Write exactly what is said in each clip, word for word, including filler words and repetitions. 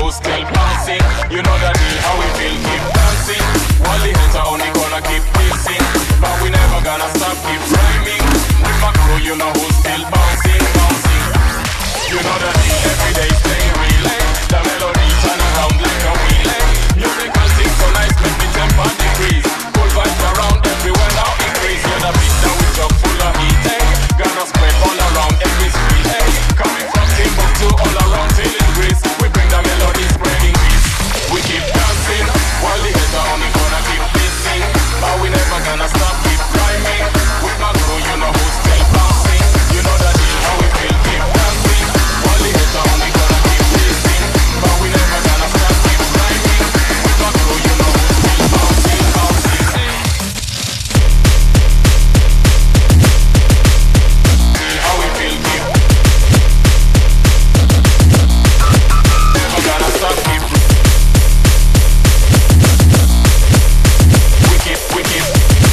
who's still bouncing. You know the deal, how we feel, keep dancing. While the haters only gonna keep pissing, but we never gonna stop, keep rhyming. With my crew, you know who's still bouncing, bouncing. You know the deal, every day stay relay. The melody turn around like a relay. Musical things so nice, make me temper decrease. Full vibes around everywhere now increase. You're the beat that we choke full of heat, hey. Gonna spread all around every street, hey. Coming from Timbuktu all around till it Greece. We bring the melody spreading peace. We keep dancing, while the haters only gonna keep pissing. But we never gonna stop, keep rhyming. With my crew, you know who's still bouncing. You know the deal, how we feel, keep dancing. While the haters only gonna keep pissing. But we never gonna stop, keep rhyming. With my crew, you know who's still bouncing, bouncing. How we feel, keep never gonna stop, keep we keep, we keep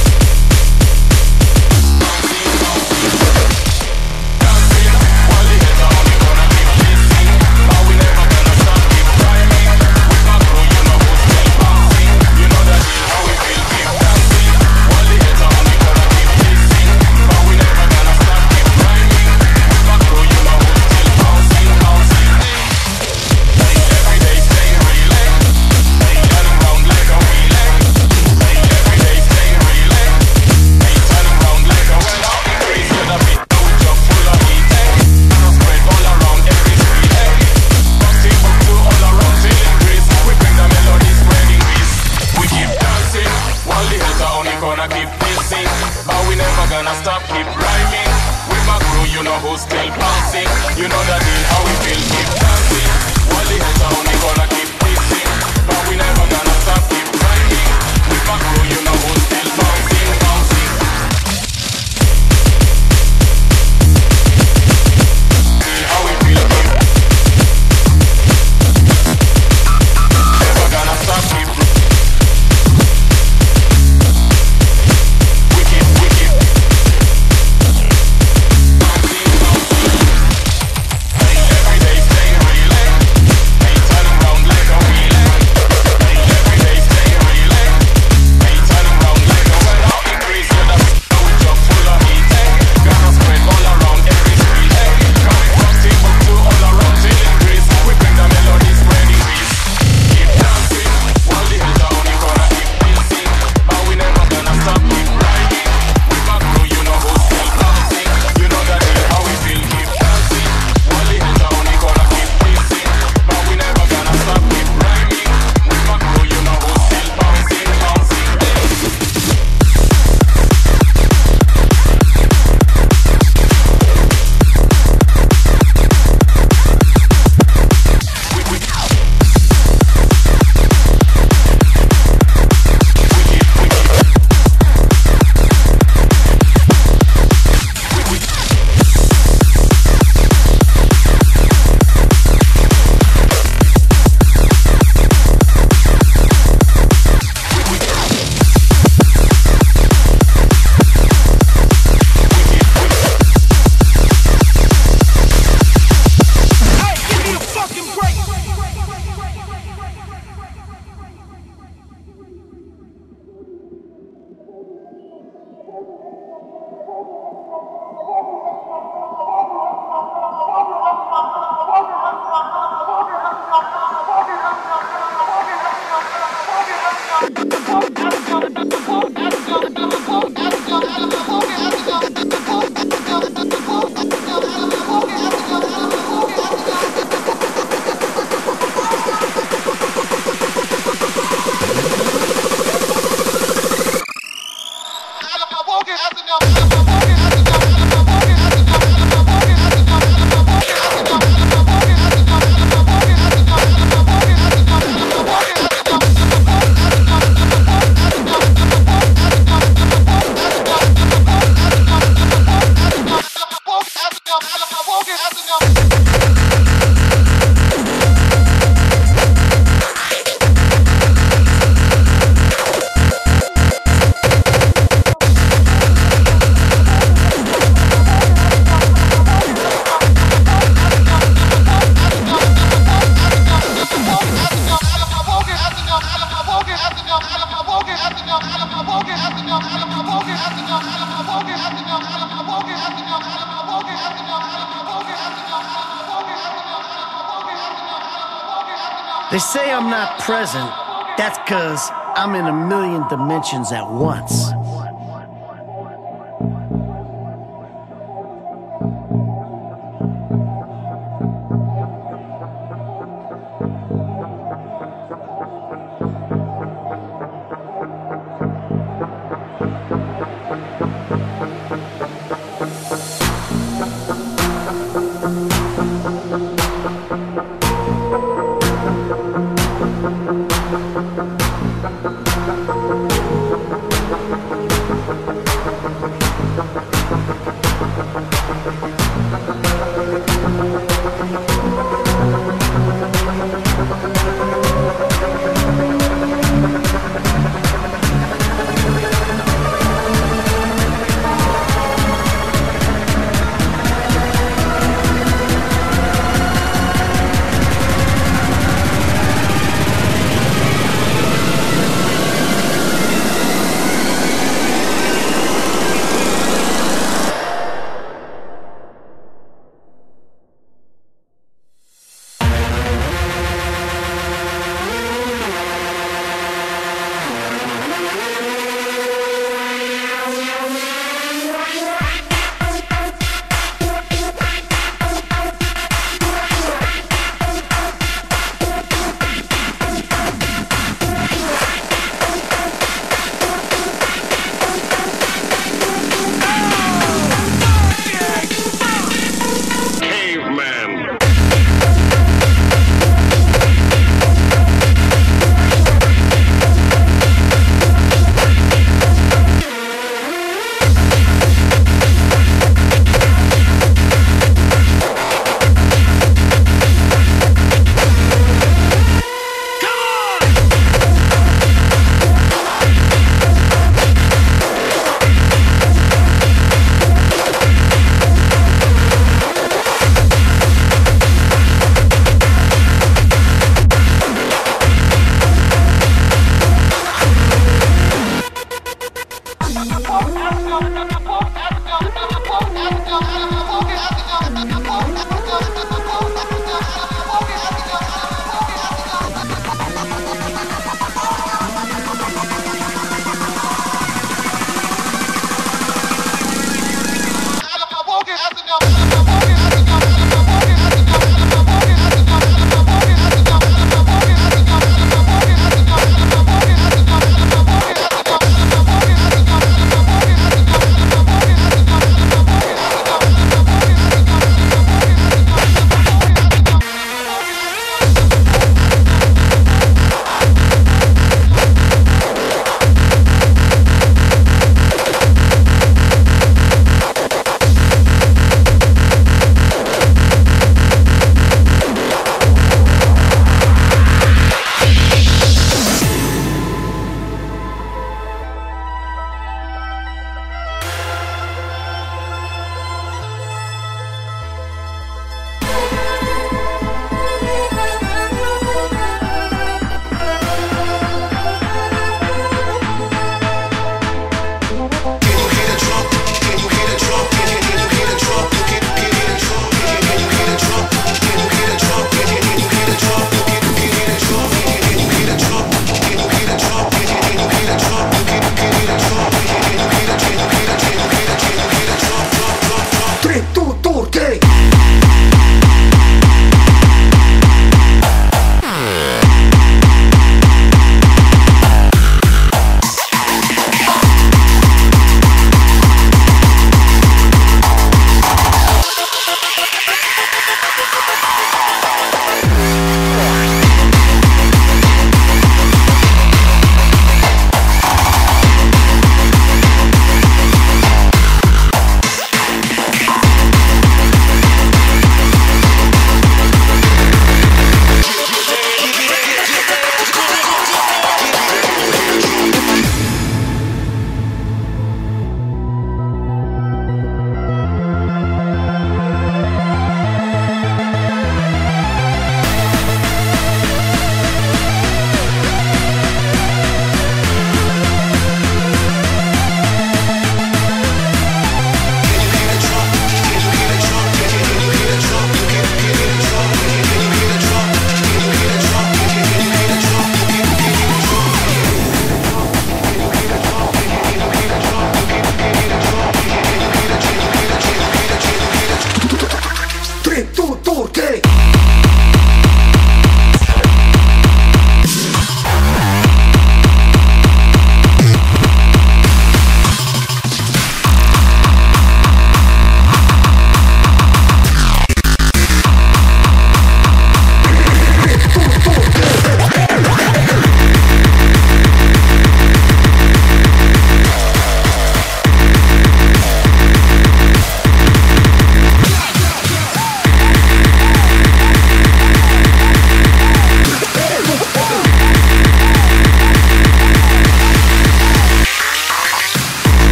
dancing, while the haters only gonna keep pissing. But we never gonna stop, keep rhyming. With my crew, you know who's still bouncing. You know the deal, how we feel, keep dancing. While the haters only gonna keep pissing. But we never gonna stop, keep rhyming. With my crew, you know who's still bouncing, bouncing. Every day stay relay. Turning round like a relay. Every day stay relay. Turning round like a well out increase. You're the beat that we choke full of heat, hey. Gonna spread all around every street, hey. From Timbuktu all around till it Greece. We bring the melody spreading peace. We keep dancing, while the haters only gonna keep pissing. But we never gonna stop, keep rhyming. With my crew, you know who's still bouncing. You know the deal, how we feel, keep dancing. While the haters only gonna keep pissing. But we never gonna stop, keep rhyming. With my crew, you know who's still bouncing, bouncing. How we feel, keep never gonna stop, keep we keep, we keep bouncing, bouncing. Every day stay relay. Turning round like a relay. Every day stay relay. Turning round like a well out increase. You're the beat that we choke full of heat, hey. Gonna spread all around every street, hey. Coming from Timbuktu all around till it Greece. We bring the melody spreading peace. Keep dancing, while the haters only gonna keep pissing. But we never gonna stop, keep rhyming. With my crew, you know who's still bouncing. You know the deal, how we feel, keep dancing. While the haters only gonna keep pissing. But we never gonna stop, keep rhyming. With my crew, you know who's still bouncing, bouncing. We, we, we keep, we keep. We, we. They say I'm not present. That's 'cause I'm in a million dimensions at once.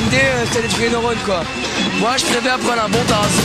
D, euh, c'est des trucs de neurones quoi. Moi je préfère prendre un bon tasse.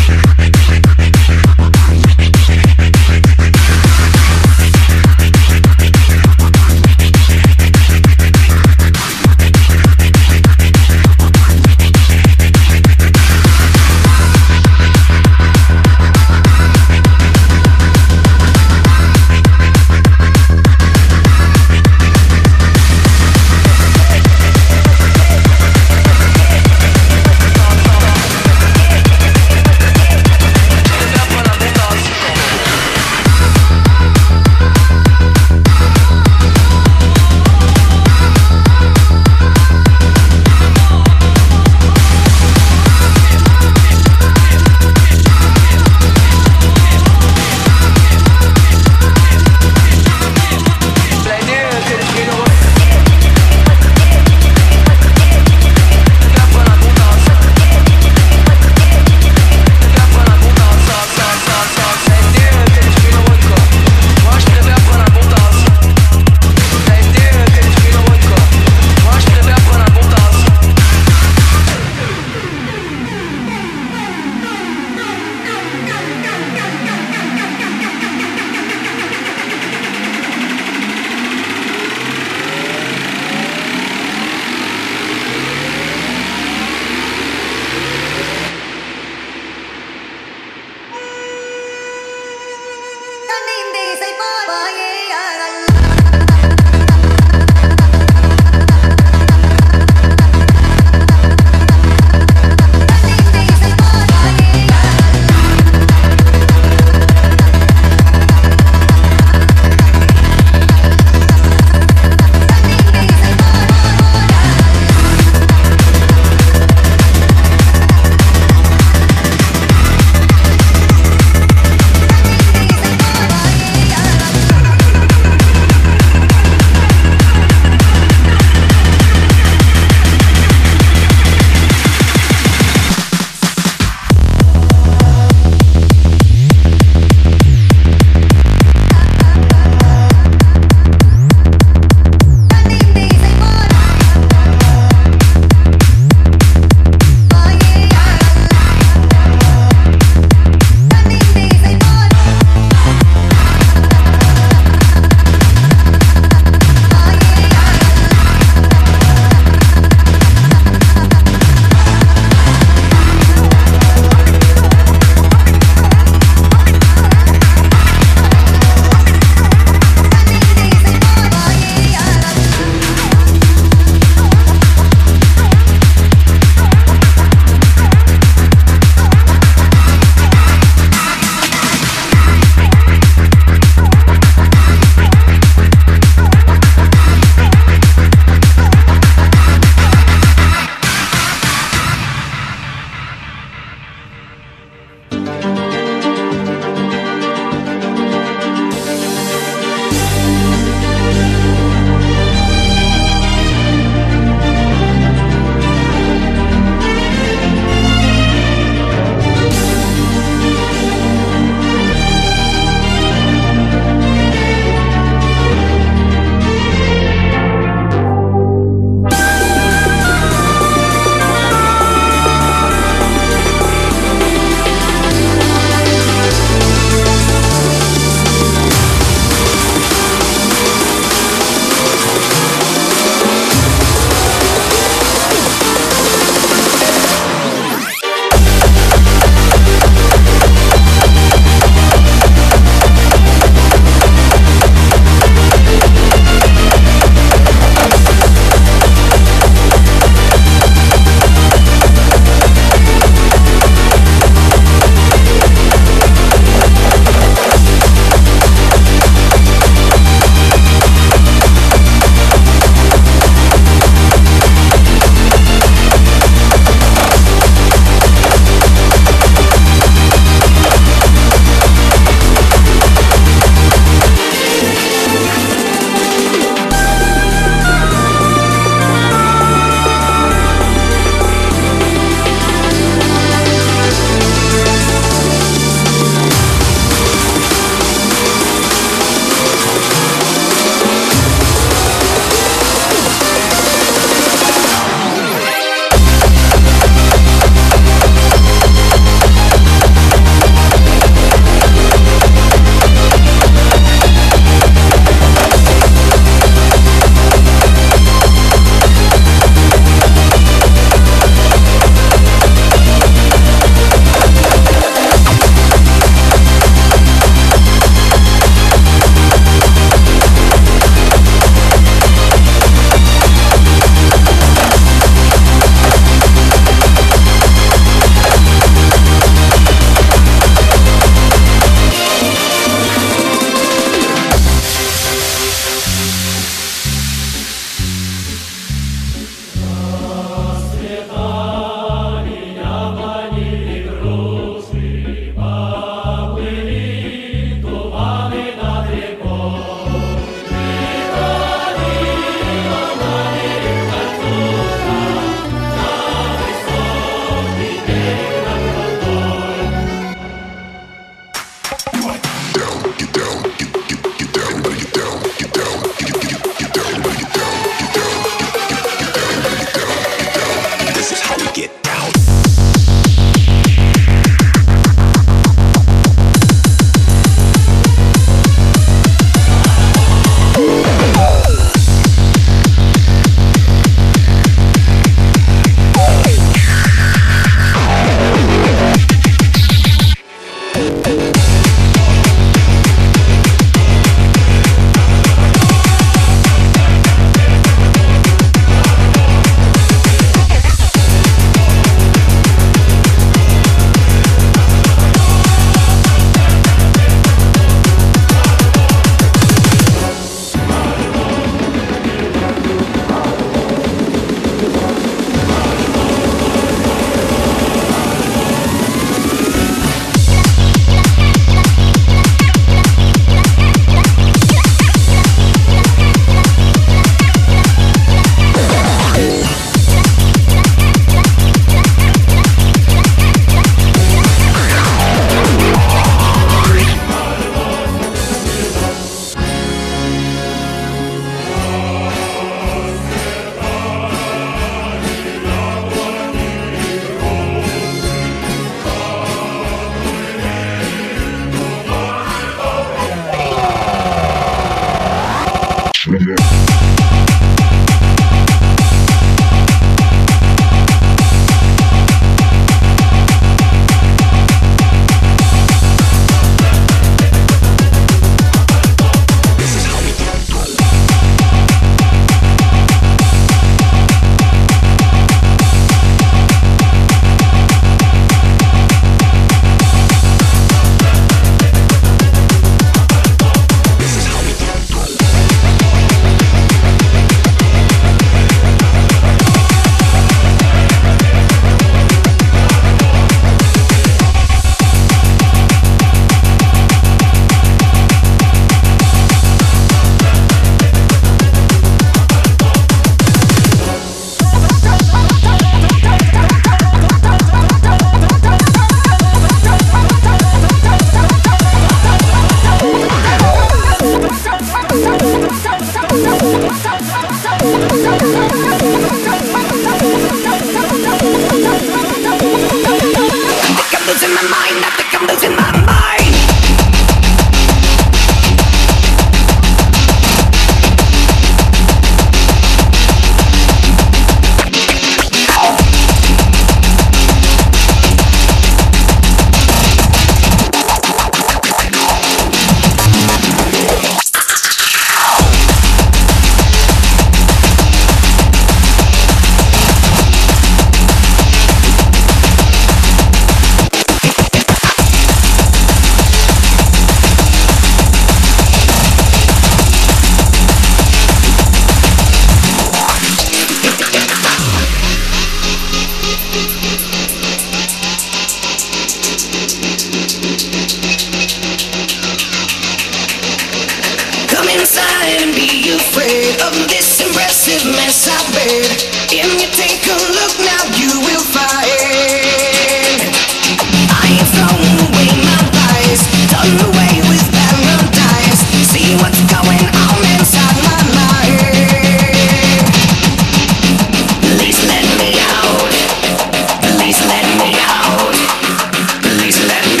afraid of this impressive mess I made. If you take a look now, you will find I have thrown away my lies, done away with paradise. See what's going on inside my mind. Please let me out. Please let me out. Please let me.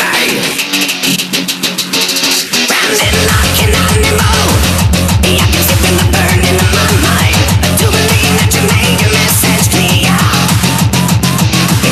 Branded like an animal, I can see the burning in my mind. I do believe that you made your message clear.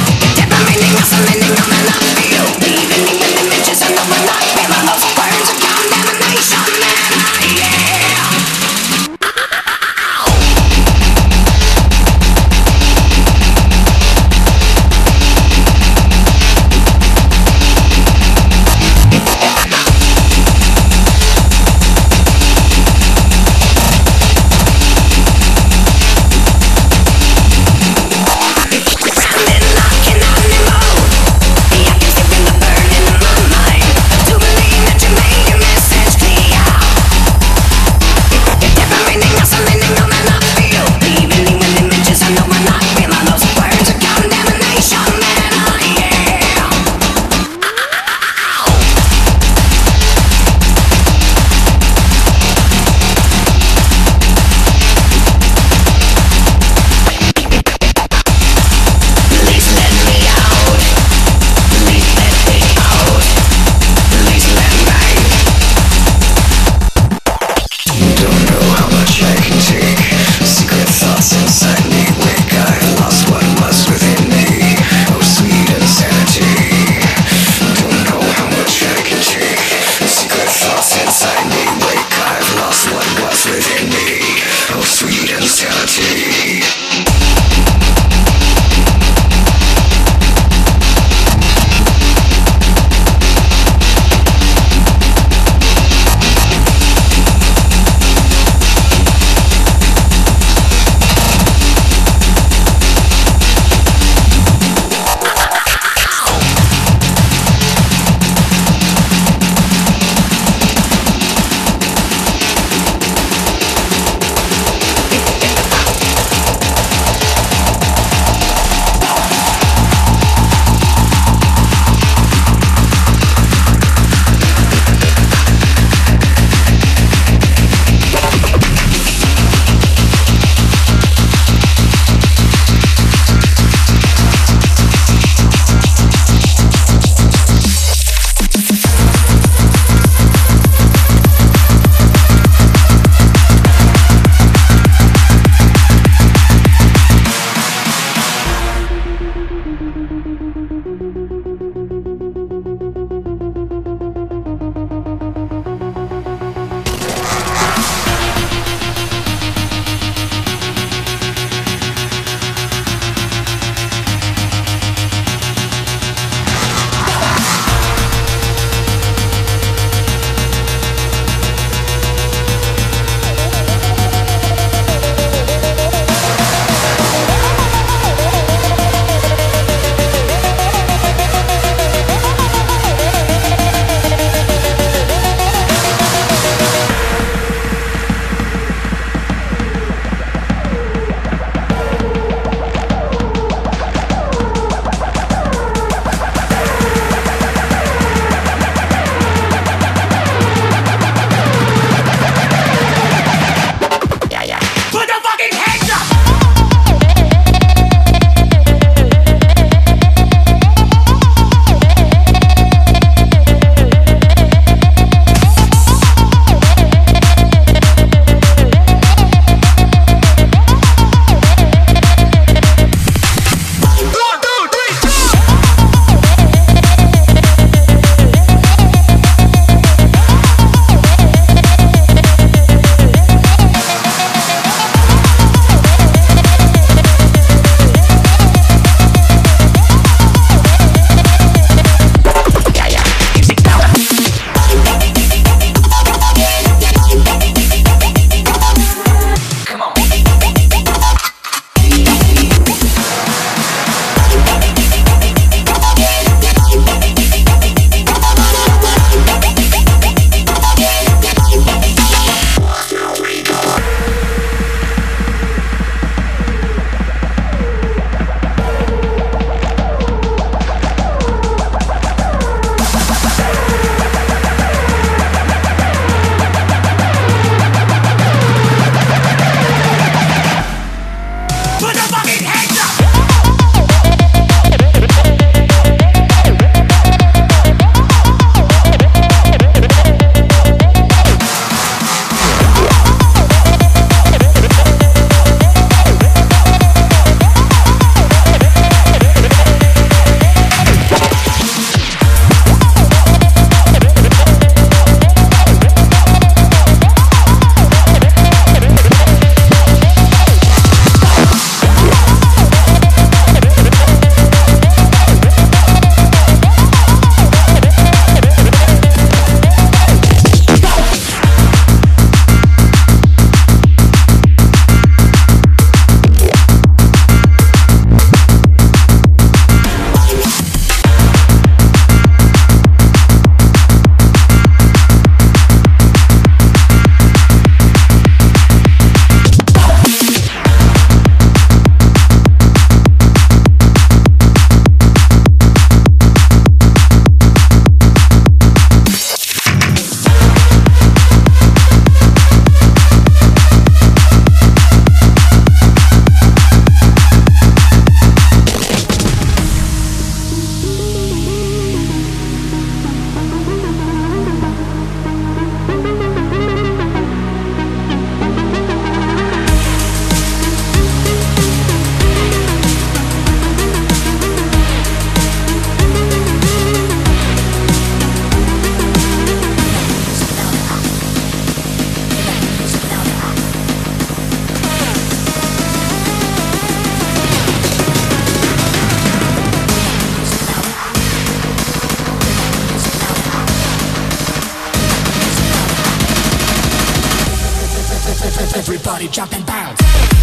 Everybody jump and bounce.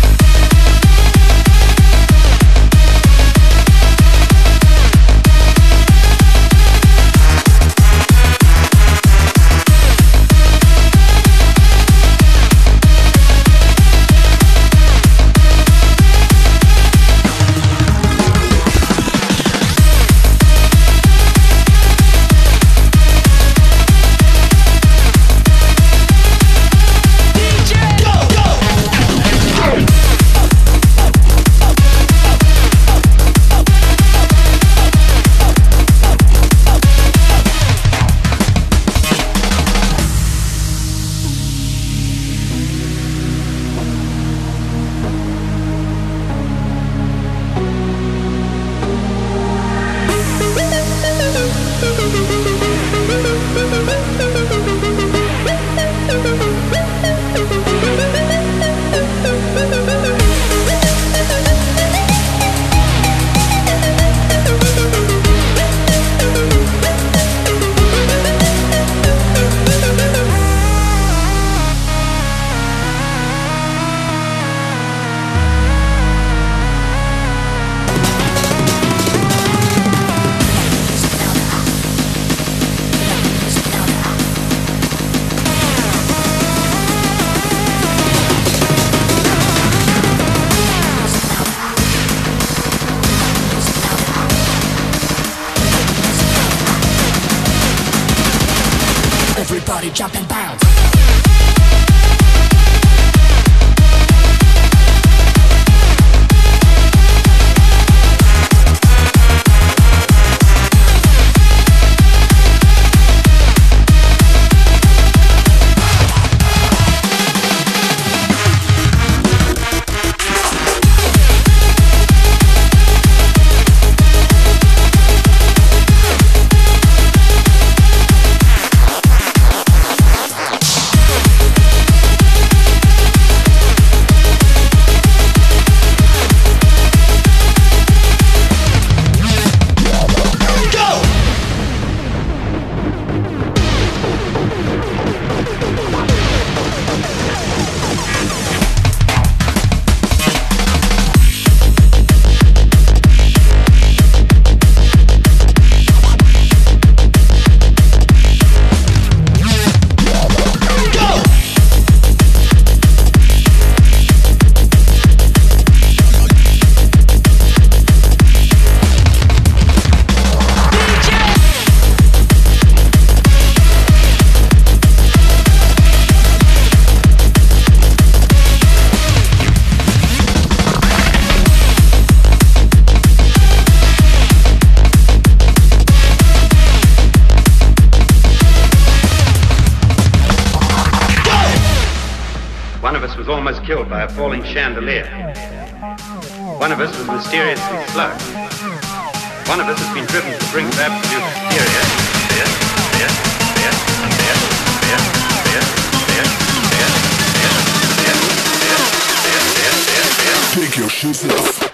Everybody jump and bounce. One of us was almost killed by a falling chandelier. One of us was mysteriously slugged. One of us has been driven to the brink of absolute hysteria. Fear, fear, fear, fear, fear, fear, fear, fear, fear, fear, fear, fear, fear. Take your shoes off.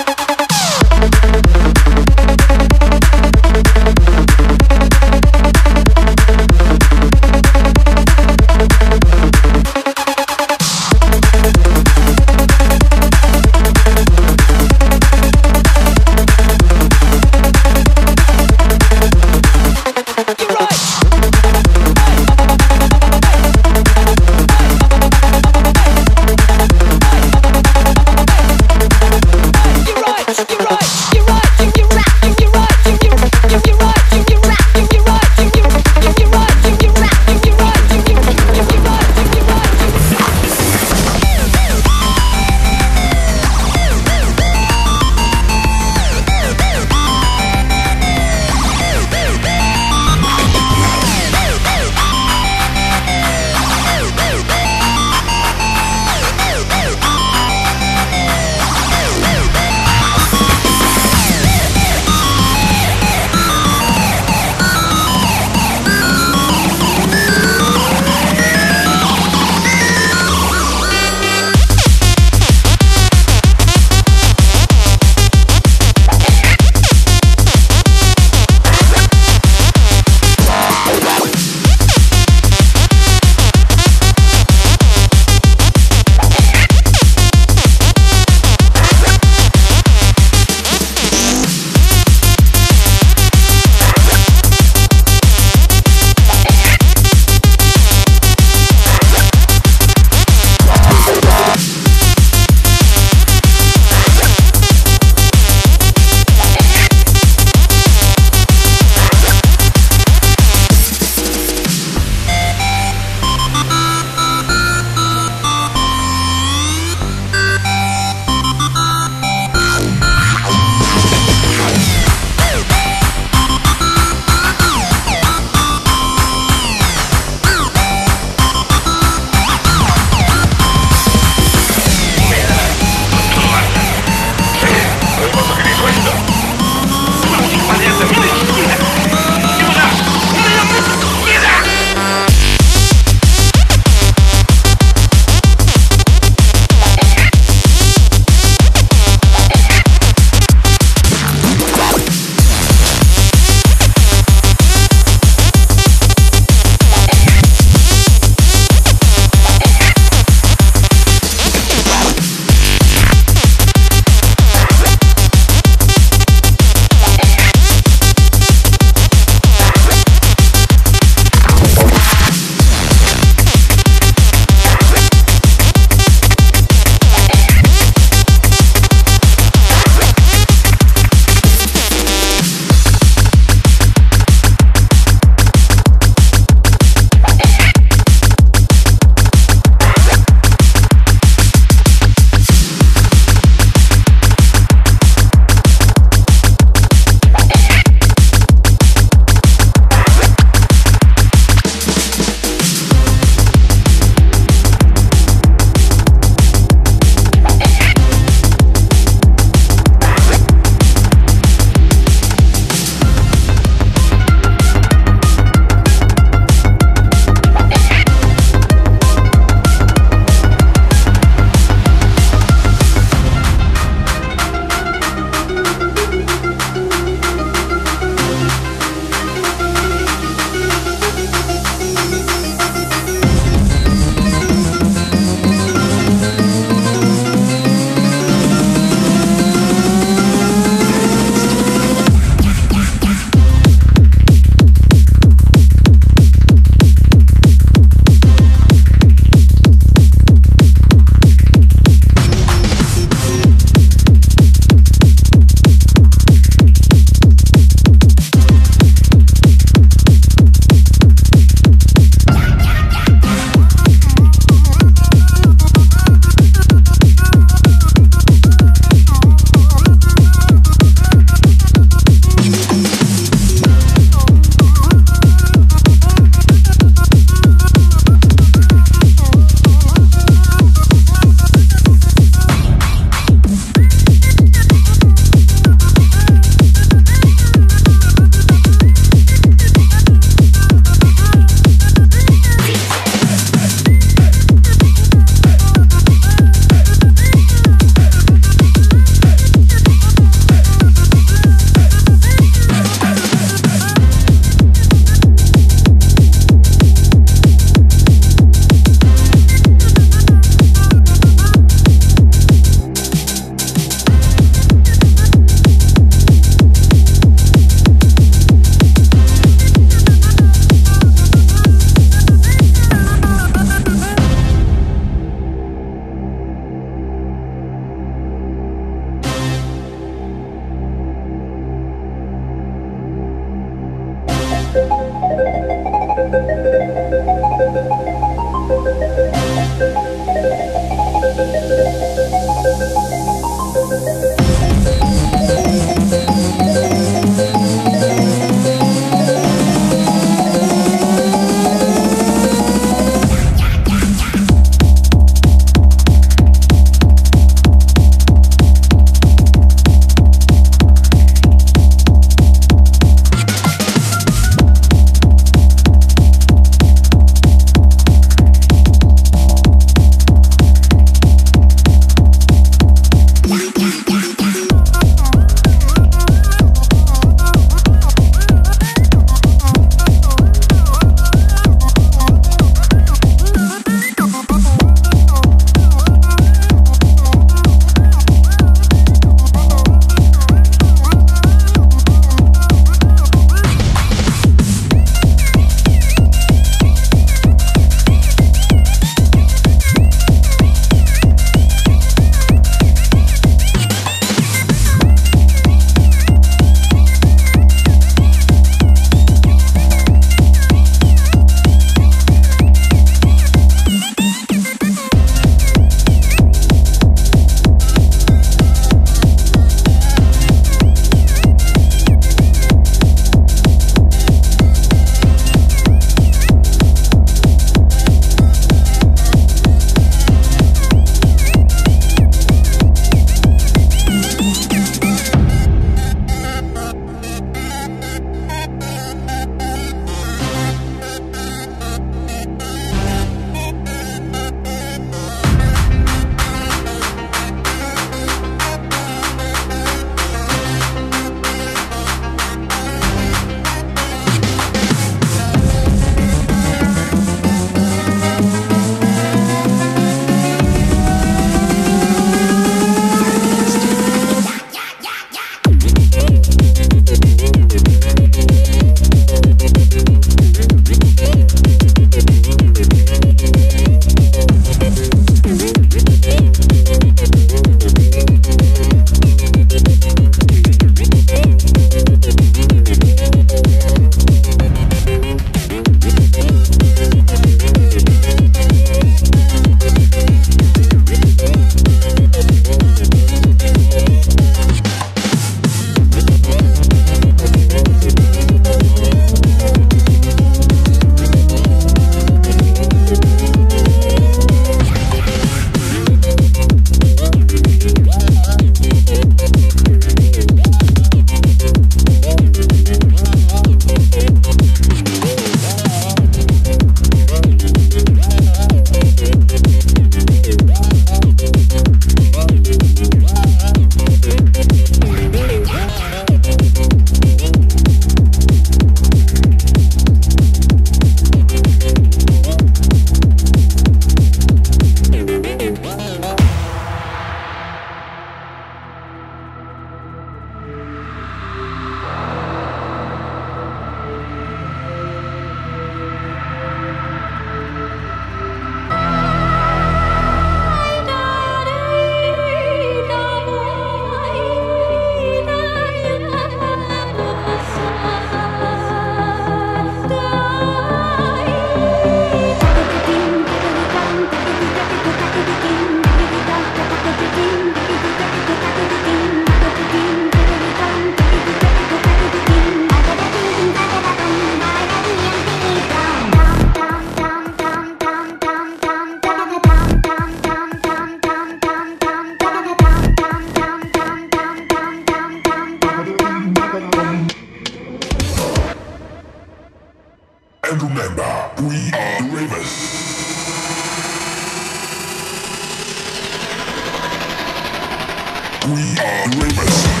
We are ravers.